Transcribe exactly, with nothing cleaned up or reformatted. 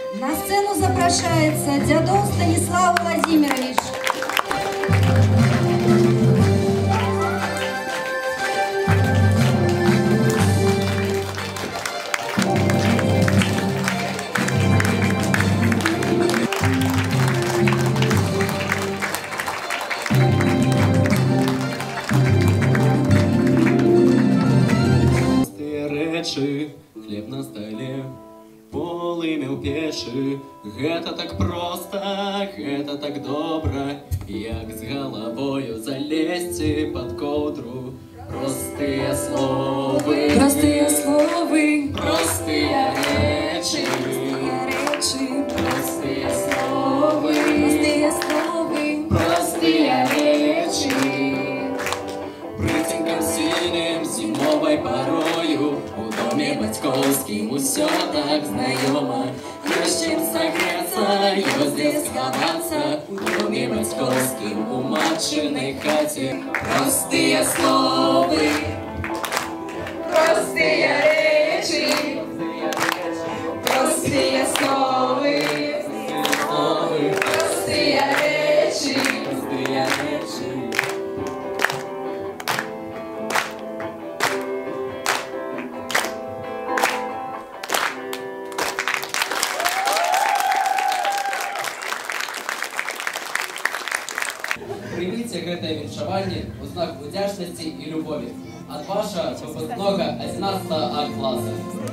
На сцену запрошается Дядов Станислав Владимирович. Хлеб на столе, полымя ў печы. Гэта так проста, гэта так добра, як з галавою залезці пад коўдру. Простыя словы, простыя словы, простыя рэчы, простыя словы, простыя словы, простыя рэчы. Прыценькам сінім зімовай парою у доме бацькоўскім усё так знаёма. Ёсць чым сагрэцца, ёсць дзе схавацца у доме бацькоўскім у матчынай хаце. Простыя словы, простыя рэчы, простыя словы, простыя рэчы, простыя рэчы. Прыміце гэтае віншаванне ў знак удзячнасці і любові ад вашага выпускнога адзінаццатага А класа.